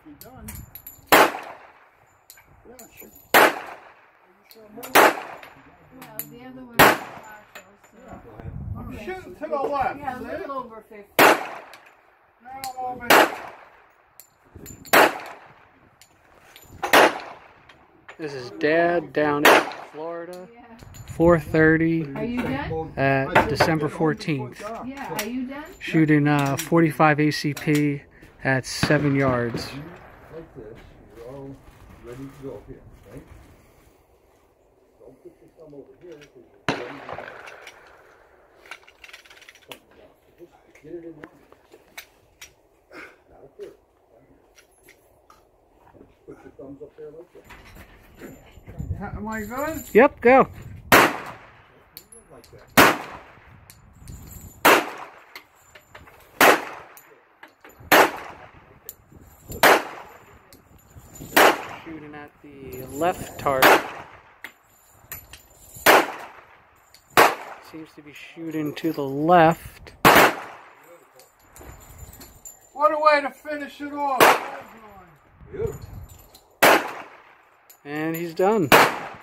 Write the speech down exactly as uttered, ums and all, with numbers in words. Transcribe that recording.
be done. Yeah, it should. Are you sure I'm ready? Well, the other one is partial, so. I'm Okay. shooting to the left. Yeah, a is it? little over fifty. Now I'm over here. This is Dad down in Florida. Yeah. four thirty Are you done? at December fourteenth. Yeah, are you done? Shooting uh, forty-five A C P at seven yards. Like this, you're all ready to go here, right? Don't put your thumb over here because you're ready to go. Just get it in line. Not up here. Put your thumbs up there like that. Am I good? Yep, go. Like that. Shooting at the left target. Seems to be shooting to the left. What a way to finish it off. And he's done.